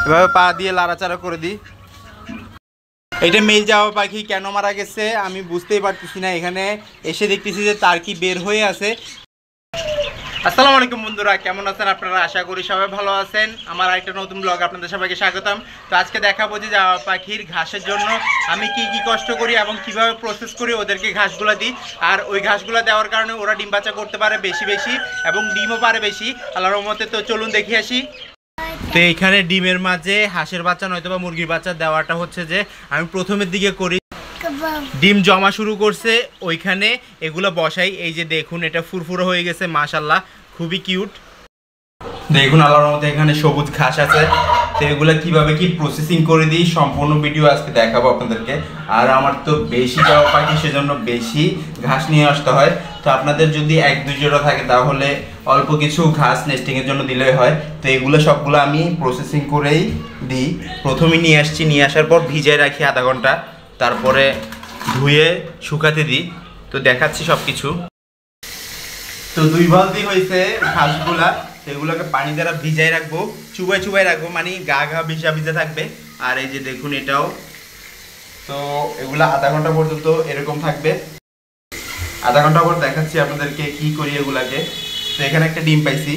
এভাবে পা দিয়ে লাড়াচাড়া করে দিই। এটা মেল জাওয়া পাখি কেন মারা গেছে আমি বুঝতেই পারতেছি না। এখানে এসে দেখতেছি যে তার কি বের হয়ে আছে। আসসালামু আলাইকুম বন্ধুরা, কেমন আছেন আপনারা? আশা করি সবাই ভালো আছেন। আমার আরেকটা নতুন ব্লগ আপনাদের সবাইকে স্বাগতম। তো আজকে দেখাবো যে জাওয়া পাখির ঘাসের জন্য আমি কি কষ্ট করি এবং কিভাবে প্রসেস করি ওদেরকে ঘাসগুলো দিই। আর ওই ঘাসগুলো দেওয়ার কারণে ওরা ডিম বাচ্চা করতে পারে বেশি এবং ডিমও পারে বেশি আল্লাহর রহমতে। তো চলুন দেখে আসি। তো এইখানে ডিমের মাঝে হাঁসের বাচ্চা নয়তো বা মুরগির বাচ্চা দেওয়াটা হচ্ছে যে আমি প্রথমের দিকে করি। ডিম জমা শুরু করছে ওইখানে এগুলো বসাই। এই যে দেখুন এটা ফুরফুরো হয়ে গেছে, মাশাআল্লাহ খুবই কিউট। দেখুন আল্লাহর রহমতে এখানে সবুজ ঘাস আছে। তো এগুলো কিভাবে কি প্রসেসিং করে দিই সম্পূর্ণ ভিডিও আজকে দেখাবো আপনাদেরকে। আর আমার তো বেশি জাওয়া পাখি, সেজন্য বেশি ঘাস নিয়ে আসতে হয়। তো আপনাদের যদি এক দুই জোড়া থাকে তাহলে অল্প কিছু ঘাস নেস্টিংয়ের জন্য দিলেই হয়। তো এগুলো সবগুলো আমি প্রসেসিং করেই দিই। প্রথমে নিয়ে আসছি, নিয়ে আসার পর ভিজিয়ে রাখি আধা ঘন্টা, তারপরে ধুয়ে শুকাতে দিই। তো দেখাচ্ছি সব কিছু। তো 2 বালতি হয়েছে ঘাসগুলা, সেগুলোকে পানি দ্বারা ভিজাই রাখবো, চুবাই রাখবো, মানে গা ভিজা থাকবে। আর এই যে দেখুন এটাও। তো এগুলা আধা ঘন্টা পর্যন্ত এরকম থাকবে। আধা ঘন্টা পর দেখাচ্ছি আপনাদেরকে কি করি এগুলাকে। তো এখানে একটা ডিম পাইছি।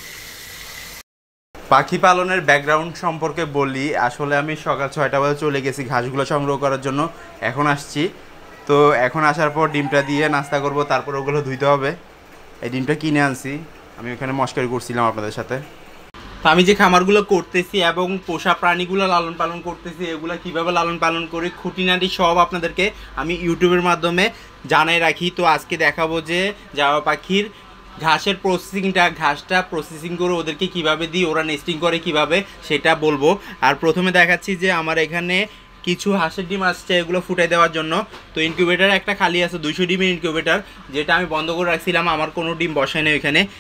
পাখি পালনের ব্যাকগ্রাউন্ড সম্পর্কে বলি। আসলে আমি সকাল 6টা বাজে চলে গেছি ঘাসগুলো সংগ্রহ করার জন্য, এখন আসছি। তো এখন আসার পর ডিমটা দিয়ে নাস্তা করব, তারপর ওগুলো ধুইতে হবে। এই ডিমটা কিনে আনছি, আমি ওখানে মস্কারি করছিলাম আপনাদের সাথে। তো আমি যে খামারগুলো করতেছি এবং পোষা প্রাণীগুলো লালন পালন করতেছি, এগুলো কিভাবে লালন পালন করি খুঁটিনাটি সব আপনাদেরকে আমি ইউটিউবের মাধ্যমে জানাই রাখি। তো আজকে দেখাবো যে জাওয়া পাখির ঘাসের প্রসেসিংটা, ঘাসটা প্রসেসিং করে ওদেরকে কিভাবে দিই, ওরা নেস্টিং করে কিভাবে, সেটা বলবো। আর প্রথমে দেখাচ্ছি যে আমার এখানে কিছু হাঁসের ডিম আসছে এগুলো ফুটাই দেওয়ার জন্য। তো ইনকিউবেটার একটা খালি আছে, 200 ডিমের ইনকিউবেটার, যেটা আমি বন্ধ করে রাখছিলাম, আমার কোনো ডিম বসায় নেই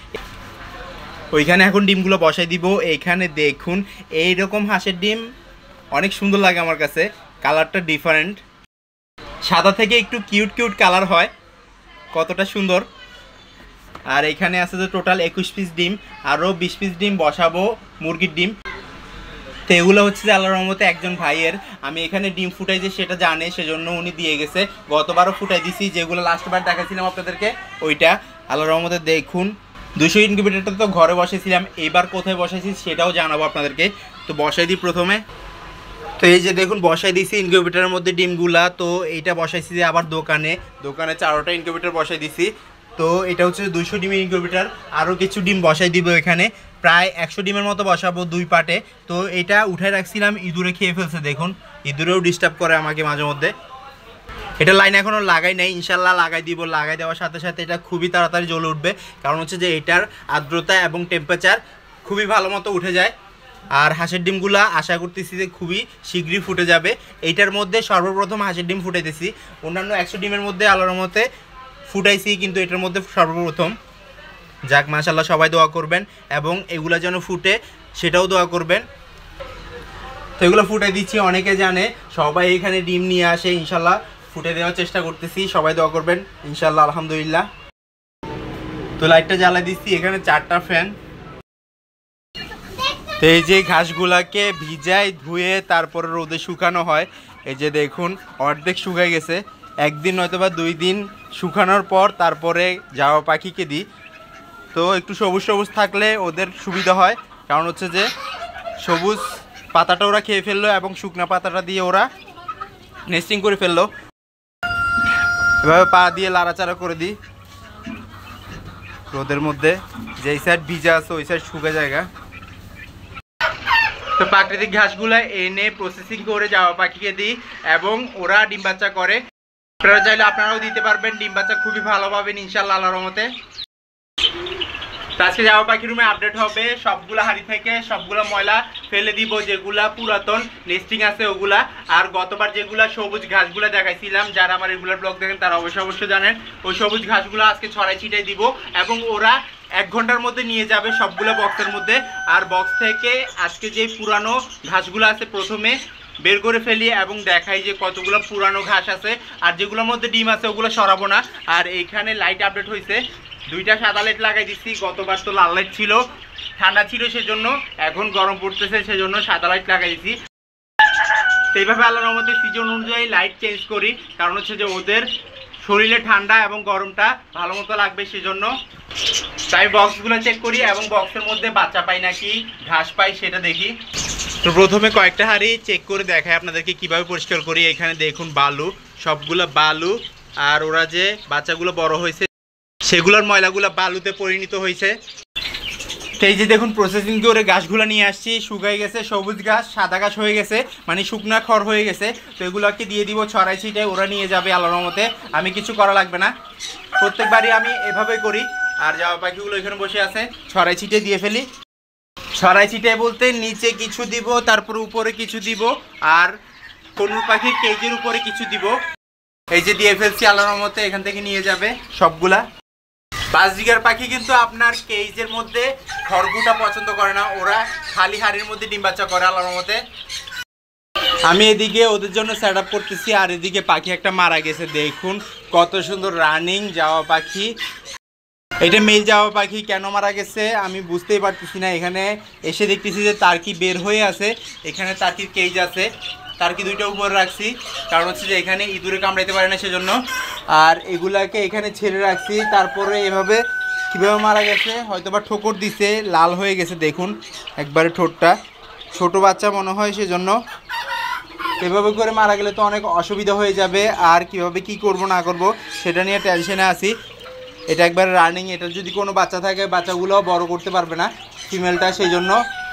ওইখানে এখন ডিমগুলো বসাই দিব। এইখানে দেখুন এইরকম হাঁসের ডিম অনেক সুন্দর লাগে আমার কাছে, কালারটা ডিফারেন্ট, সাদা থেকে একটু কিউট কালার হয়, কতটা সুন্দর। আর এখানে আছে যে টোটাল 21 পিস ডিম, আরও 20 পিস ডিম বসাবো মুরগির ডিম। তো এগুলো হচ্ছে যে আল্লাহর রহমতে একজন ভাইয়ের, আমি এখানে ডিম ফুটাই যে সেটা জানে, সেজন্য উনি দিয়ে গেছে। গতবারও ফুটাই দিছি, যেগুলো লাস্টবার দেখাছিলাম আপনাদেরকে ওইটা। আল্লাহর রহমতে দেখুন 200 ইনকিউবেটারটা তো ঘরে বসাইছিলাম, এবার কোথায় বসাইছি সেটাও জানাবো আপনাদেরকে। তো বসাই দিই প্রথমে। তো এই যে দেখুন বসাই দিছি ইনকিউবেটারের মধ্যে ডিমগুলা। তো এইটা বসাইছি যে আবার দোকানে 4টা ইনকিউবেটার বসাই দিছি। তো এটা হচ্ছে 200 ডিমের ইনকিউবেটার, আরও কিছু ডিম বসাই দিব এখানে, প্রায় 100 ডিমের মতো বসাবো 2 পার্টে। তো এটা উঠে রাখছিলাম, ইঁদুরে খেয়ে ফেলছে দেখুন, ইঁদুরেও ডিস্টার্ব করে আমাকে মাঝে মধ্যে। এটা লাইন এখনও লাগাই নাই, ইনশাল্লাহ লাগাই দিব। লাগাই দেওয়ার সাথে সাথে এটা খুবই তাড়াতাড়ি জ্বলে উঠবে, কারণ হচ্ছে যে এটার আর্দ্রতা এবং টেম্পারেচার খুবই ভালো মতো উঠে যায়। আর হাঁসের ডিমগুলা আশা করতেছি যে খুবই শীঘ্রই ফুটে যাবে। এইটার মধ্যে সর্বপ্রথম হাঁসের ডিম ফুটাইতেছি, অন্যান্য 100 ডিমের মধ্যে আল্লাহর মতে ফুটাইছি, কিন্তু এটার মধ্যে সর্বপ্রথম। যাক মাশাআল্লাহ, সবাই দোয়া করবেন এবং এগুলা যেন ফুটে সেটাও দোয়া করবেন। তো এগুলো ফুটাই দিচ্ছি, অনেকে জানে, সবাই এখানে ডিম নিয়ে আসে, ইনশাল্লাহ ফুটে দেওয়ার চেষ্টা করতেছি, সবাই দোয়া করবেন ইনশাল্লাহ। আলহামদুলিল্লাহ। তো লাইটটা জ্বালাই দিচ্ছি, এখানে 4টা ফ্যান। তো এই যে ঘাসগুলাকে ভিজাই ধুয়ে তারপরে রোদে শুকানো হয়। এই যে দেখুন অর্ধেক শুকাই গেছে, একদিন নয়তো বা 2 দিন শুকানোর পর তারপরে জাওয়া পাখিকে দিই। তো একটু সবুজ থাকলে ওদের সুবিধা হয়, কারণ হচ্ছে যে সবুজ পাতাটা ওরা খেয়ে ফেললো এবং শুকনা পাতাটা দিয়ে ওরা নেস্টিং করে ফেললো। এভাবে পা দিয়ে লাড়াচাড়া করে দিই রোদের মধ্যে, যেই সাইড ভিজা আছে ওই সাইড শুকা জায়গা। তো প্রাকৃতিক ঘাসগুলো এনে প্রসেসিং করে জাওয়া পাখিকে দিই এবং ওরা ডিম বাচ্চা করে। আপনারা চাইলে আপনারাও দিতে পারবেন, ডিম বাচ্চা খুবই ভালো পাবেন ইনশাল্লাহ আল্লাহর রহমতে। আজকে জাওয়া পাখি রুমে আপডেট হবে, সবগুলা হাড়ি থেকে সবগুলা ময়লা ফেলে দিব, যেগুলা পুরাতন নেস্টিং আছে ওগুলা। আর গতবার যেগুলা সবুজ ঘাসগুলা দেখাইছিলাম, যারা আমার রেগুলার ব্লগ দেখেন তারা অবশ্যই জানেন, ওই সবুজ ঘাসগুলো আজকে ছড়াই ছিটাই দিব এবং ওরা 1 ঘন্টার মধ্যে নিয়ে যাবে সবগুলো বক্সের মধ্যে। আর বক্স থেকে আজকে যে পুরানো ঘাসগুলো আছে প্রথমে বের করে ফেলি এবং দেখাই যে কতগুলো পুরানো ঘাস আছে, আর যেগুলোর মধ্যে ডিম আছে ওগুলো সরাবো না। আর এইখানে লাইট আপডেট হয়েছে, 2টা সাদা লাইট লাগাই দিচ্ছি। গতবার তো লাল লাইট ছিল, ঠান্ডা ছিল সেজন্য, এখন গরম পড়তেছে সেজন্য সাদা লাইট লাগাই দিচ্ছি। তো এইভাবে আল্লাহর রহমতে সিজন অনুযায়ী লাইট চেঞ্জ করি, কারণ হচ্ছে যে ওদের শরীরে ঠান্ডা এবং গরমটা ভালো মতো লাগবে সেজন্য। তাই বক্সগুলো চেক করি এবং বক্সের মধ্যে বাচ্চা পাই নাকি ঘাস পাই সেটা দেখি। তো প্রথমে কয়েকটা হাঁড়ি চেক করে দেখাই আপনাদেরকে কিভাবে পরিষ্কার করি। এখানে দেখুন বালু, সবগুলো বালু, আর ওরা যে বাচ্চাগুলো বড় হয়েছে সেগুলোর ময়লাগুলো বালুতে পরিণত হয়েছে। এই যে দেখুন প্রসেসিং করে ঘাসগুলো নিয়ে আসছি, শুকাই গেছে, সবুজ ঘাস সাদা ঘাস হয়ে গেছে, মানে শুকনা খড় হয়ে গেছে। তো এগুলোকে দিয়ে দিব ছড়াই ছিটাই, ওরা নিয়ে যাবে আল্লাহর রহমতে, আমি কিছু করা লাগবে না। প্রত্যেকবারই আমি এভাবেই করি। আর জামা পাখিগুলো এখানে বসে আছে, ছড়াই ছিটে দিয়ে ফেলি। ছড়াই ছিটাই বলতে নিচে কিছু দিব, তারপর উপরে কিছু দিব, আর কোনুর পাখির কেজের উপরে কিছু দিব। এই যে দিয়ে ফেলছি আল্লাহর রহমতে, এখান থেকে নিয়ে যাবে সবগুলা। বাজরিগার পাখি কিন্তু আপনার কেজের মধ্যে খড়গুটা পছন্দ করে না, ওরা খালি হাড়ির মধ্যে ডিম বাচ্চা করে আল্লাহর রহমতে। আমি এদিকে ওদের জন্য সেট আপ করতেছি, আর এদিকে পাখি একটা মারা গেছে। দেখুন কত সুন্দর রানিং জাওয়া পাখি। এটা মেল জাওয়া পাখি, কেন মারা গেছে আমি বুঝতেই পারতেছি না। এখানে এসে দেখতেছি যে টার্কি বের হয়ে আছে, এখানে টার্কির কেজ আছে, টার্কি 2টা উপরে রাখছি, কারণ হচ্ছে যে এখানে ইঁদুরে কামড়াইতে পারে না সেজন্য। আর এগুলাকে এখানে ছেড়ে রাখছি। তারপরে এভাবে কীভাবে মারা গেছে, হয়তো বা ঠোকর দিছে, লাল হয়ে গেছে দেখুন একবারে ঠোঁটটা, ছোট বাচ্চা মনে হয় সেজন্য। এভাবে করে মারা গেলে তো অনেক অসুবিধা হয়ে যাবে, আর কিভাবে কি করব না করব সেটা নিয়ে টেনশনে আছি। এটা একবার রানিং, এটা যদি কোনো বাচ্চা থাকে বাচ্চাগুলো বড় করতে পারবে না ফিমেলটা, সেই জন্য।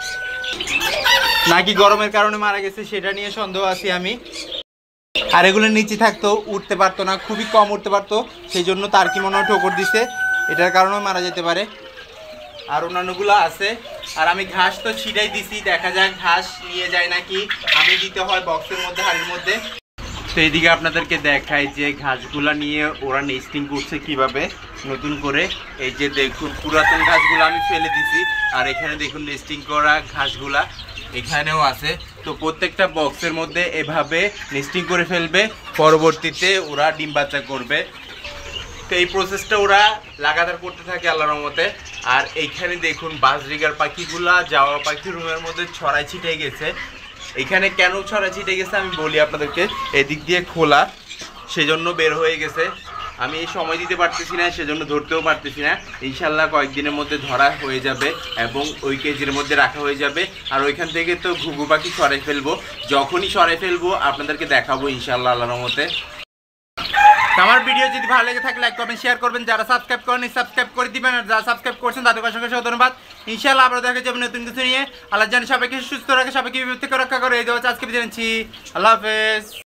নাকি গরমের কারণে মারা গেছে সেটা নিয়ে সন্দেহ আছি আমি। আর এগুলো নিচে থাকতো, উঠতে পারতো না, খুবই কম উঠতে পারতো, সেই জন্য তার কি মনে হয় ঠোকর দিছে, এটার কারণে মারা যেতে পারে। আর অন্যান্যগুলো আছে। আর আমি ঘাস তো ছিটাই দিছি, দেখা যাক ঘাস নিয়ে যায় নাকি, আমি দিতে হয় বক্সের মধ্যে, হাড়ির মধ্যে। তো এইদিকে আপনাদেরকে দেখাই যে ঘাসগুলা নিয়ে ওরা নেস্টিং করছে কিভাবে নতুন করে। এই যে দেখুন পুরাতন ঘাসগুলো আমি ফেলে দিছি, আর এখানে দেখুন নেস্টিং করা ঘাসগুলা এখানেও আছে। তো প্রত্যেকটা বক্সের মধ্যে এভাবে নেস্টিং করে ফেলবে, পরবর্তীতে ওরা ডিম বাচ্চা করবে। তো এই প্রসেসটা ওরা লাগাতার করতে থাকে আল্লাহর রহমতে। আর এইখানে দেখুন বাজরিগার পাখিগুলা জাওয়া পাখি রুমের মধ্যে ছড়াই ছিটে গেছে। এখানে কেন ছড়াই ছিটে গেছে আমি বলি আপনাদেরকে, এদিক দিয়ে খোলা সেজন্য বের হয়ে গেছে। আমি সময় দিতে পারতেছি না, সেজন্য ধরতেও পারতেছি না। ইনশাল্লাহ কয়েকদিনের মধ্যে ধরা হয়ে যাবে এবং ওই কেজির মধ্যে রাখা হয়ে যাবে। আর ওইখান থেকে তো ঘুঘু পাখি সরাই ফেলবো, যখনই সরাই ফেলবো আপনাদেরকে দেখাবো ইনশাল্লাহ আল্লাহর রহমতে। আমার ভিডিও যদি ভালো লেগে থাকে লাইক কমেন্ট শেয়ার করবেন, যারা সাবস্ক্রাইব করেনি সাবস্ক্রাইব করে দিবেন, আর যারা সাবস্ক্রাইব করছেন তাদের অসংখ্য ধন্যবাদ। ইনশাআল্লাহ আবার দেখা যাবে নতুন কিছু নিয়ে। আল্লাহ জানি সবাইকে সুস্থ রাখে, সবাইকে বিপদ থেকে রক্ষা করে। এই দেওয়া আজকে বিদায় নিচ্ছি, আল্লাহ হাফেজ।